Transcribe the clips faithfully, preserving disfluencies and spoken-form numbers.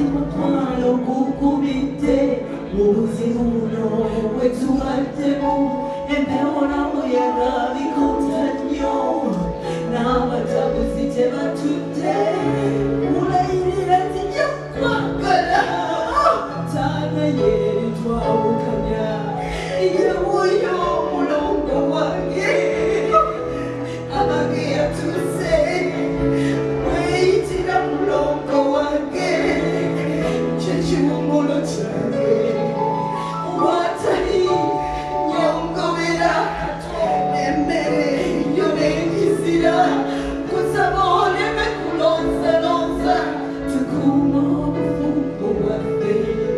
mutwalo gukubite mu buzima buno wetubaddemu empewo n'omuyaga bikutta nnyo n'abatabuzi tebatudde mulayirira tijja kwagala taanaye twawukanya yewuyo mulongo wange abange yatuse weyitira mulongo wange kyekiwumulo kyange watali nyongobera emmere yo n'ekizira kusaba oleme kulonzalonza tukuuma obufumbo bwaffe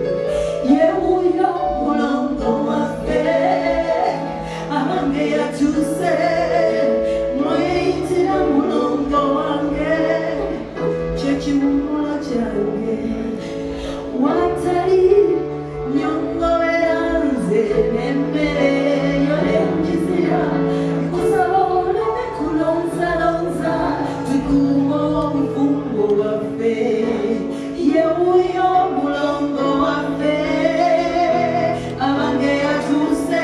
yewuyo mulongo waffe abange yatuse mweyitira mulongo wange kyekiwumulo kyange watali nyongobera nze n'emmere yo n'ekizira kusaba oleme kulonzalonza tukuuma obufumbo bwaffe yewuyo mulongo waffe abange yatuse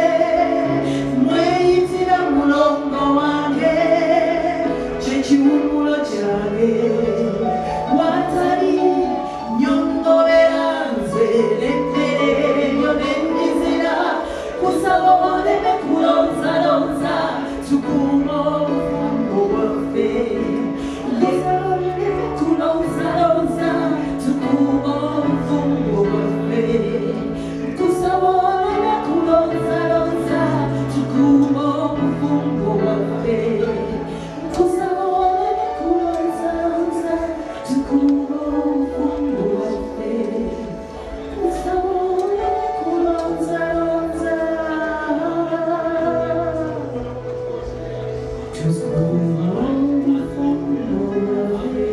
mweyitira mulongo wange kyekiwumulo kyange watali nyongobera nze n'emmere yo n'ekizira kusaba oleme kulonzalonza tukuuma obufumbo bwaffe kusaba oleme kulonzalonza tukuuma obufumbo bwaffe kusaba oleme kulonzalonza tukuuma obufumbo bwaffe kusaba oleme kulonzalonza tukuuma obufumbo bwaffe kusaba oleme kulonzalonza tukuuma obufumbo bwaffe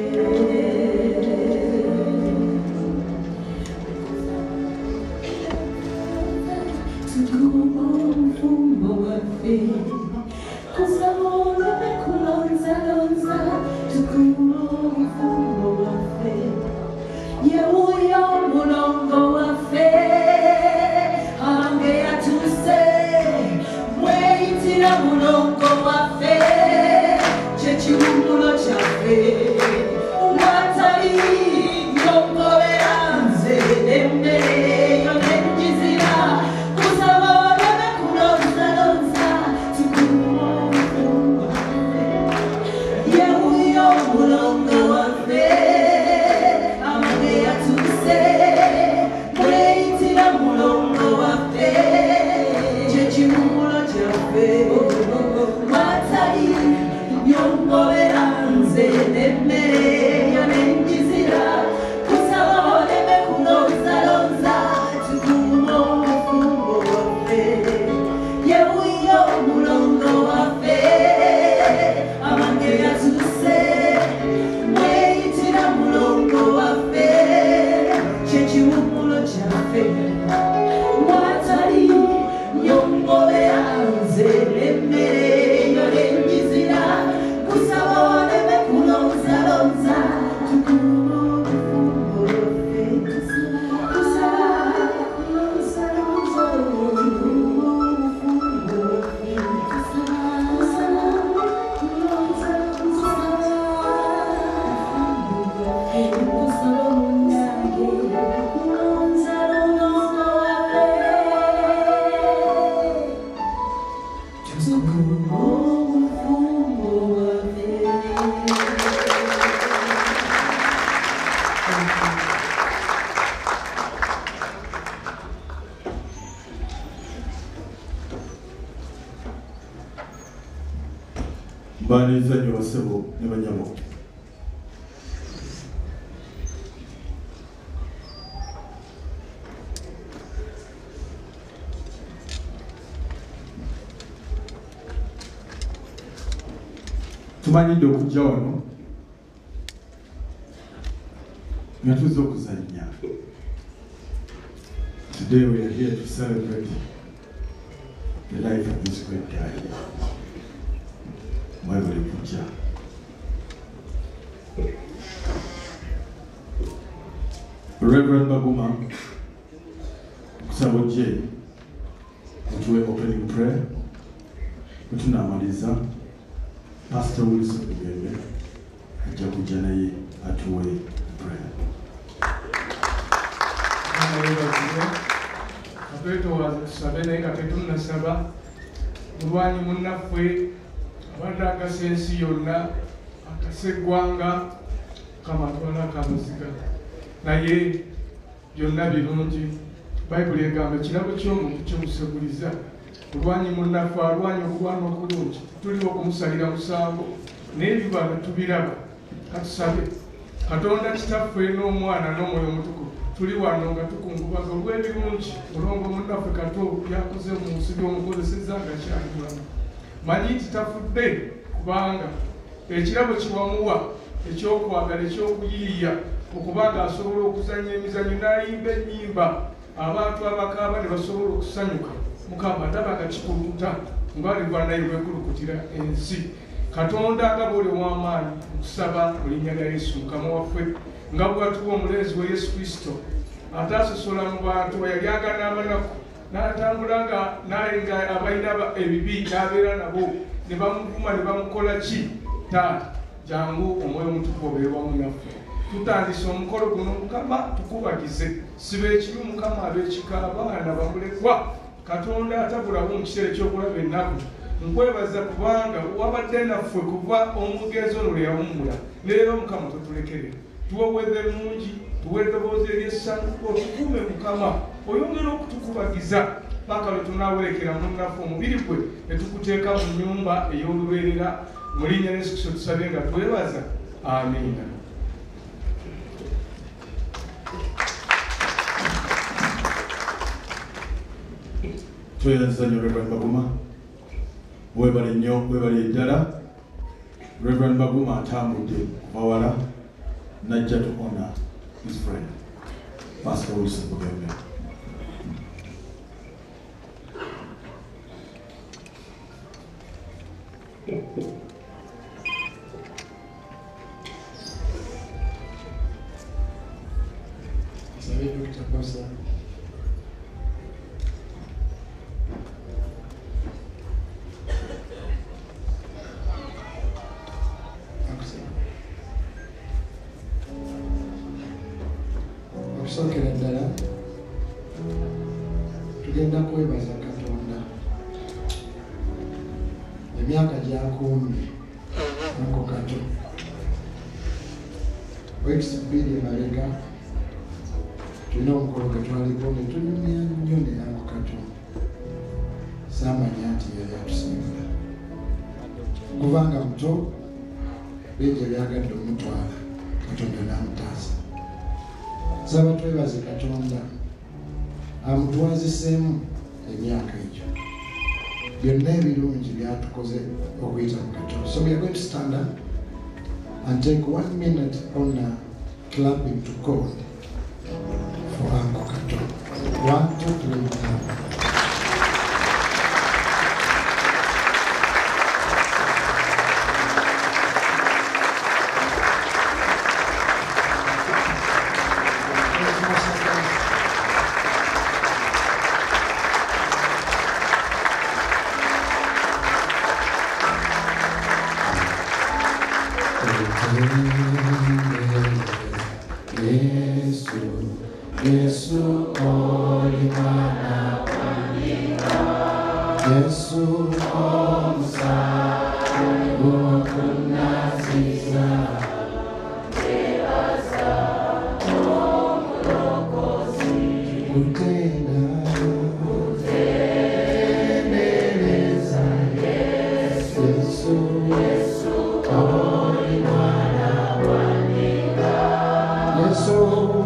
tukuuma obufumbo bwaffe kusaba oleme kulonzalonza tukuuma obufumbo bwaffe yewuyo mulongo waffe abange yatuse mweyitira mulongo waffe kyekiwumulo kyaffe watali nyongobera nze n'emmere yo n'ekizira kusaba oleme kulonzalonza tukuuma obufumbo bwaffe yewuyo mulongo waffe abange yatuse mweyitira mulongo waffe kyekiwumulo kyaffe watali nyongobera nze n'emmere yo n'ekizira kusaba oleme kulonzalonza tukuuma obufumbo bwaffe yewuyo mulongo waffe abange yatuse mweyitira mulongo waffe kyekiwumulo kyaffe watali nyongobera nze n'emmere yo n'ekizira kusaba oleme kulonzalonza tukuuma obufumbo bwaffe kusaba kulonzalonza tukuuma obufumbo bwaffe kusaba kulonzalonza kusaba munnange kulonzalonza waffe tukuuma obufumbo bwaffe. Mbaniriza nnyo basebo ne banyabo. Tumanyidde okujja wano nga tuzze okuzannya. Today we are here to celebrate the life of this great guy. Mwebale kujja. Reverend Baguma, kusaba ojje mutuwe opening prayer, mutunamaliza Pastor Wilson Bugembe ajja kujja naye atuwe prayer. Apeto wazasabe naye katetu nasaba mulwanyi munnaffe abadde akase ensi yonna akase eggwanga kamatwala akamuziga naye byonna birungi. Bayibuli egamba ekirabo ky'omuntu kimuseguliza. Mulwanyi munnaffe alwanya okulwana okulungi tuliwo okumusalira musango naye bibala tubiraba. Katusabe Katonda kitaffe n'omwana n'omwoyo omutukuvu tuli wano nga tukungubaga olw'ebirungi mulongo munnaffe Kato byakoze mu nsi by'omukozesezza nga kyalibulamu. Manyi nti tafudde kubanga ekirabo kiwamuwa ekyokwagala ekyokuyiiya okubanga asobola okuzanya emizanyo n'ayimba ennyimba abantu abakaaba ne basobola okusanyuka. Mukama ndaba nga kikulukuta ng'aliva naye lwekulukutira ensi. Katonda nga bw'oli ow'amaanyi okusaba mu linnya lya Yesu Mukama waffe nga bw'atuwa omulenzi wa Yesu Kristo ataasosola mu bantu yalyaga n'abanaku n'atambula nga naye nga abalina ebibi n'abeera nabo ne bamuvuma ne bamukola ki. Taata jangu omwoyo omutukuvu obeere wamu naffe. Tutandise omukolo guno Mukama tukubagize. Siba ekibi Mukama ab'ekika abaana bamulekwa Katonda atabulawo mu kiseera ekyokulaba ennaku. Nkwebaza kubanga wabadde naffe kuva omugenzi ono lwe yawummula. Leero Mukama totulekere. Tuwe obwedde mungi, tuwe eddoboozi ery'essanyu, otukuume Mukama. Oyongera okutukubagiza paka lwe tunaawerekera munnaffe omubiri gwe ne tukuteeka mu nnyumba ey'olubeerera. Mu linnya lya Yesu Kristo tusabye nga twebaza. Amiina. Twebaza nnyo Reverend Baguma. Webale nnyo, webale ddala. Reverend Baguma atambudde kuva wala najja to honor his friend, Pastor Wilson Bugembe. Salut Docteur Bossa. Okusokera ddala tugenda kwebaza Katonda emyaka gy'akuumye Uncle Kato. Weeks bbiri emabega tulina omukolo gwe twaliko ne tunyumya nnyo ne Uncle Kato. Saamanya nti yali atusinga kubanga muto bingi ebyagadde omutwala Katonda n'amutaasa. Saba twebaze Katonda amutwaziseemu emyaka egyo byonna ebirungi byatukoze okuyita mu Katonda. So we are going to stand up and take one minute on uh, clapping to God for Uncle Kato. One, two, three, clap. So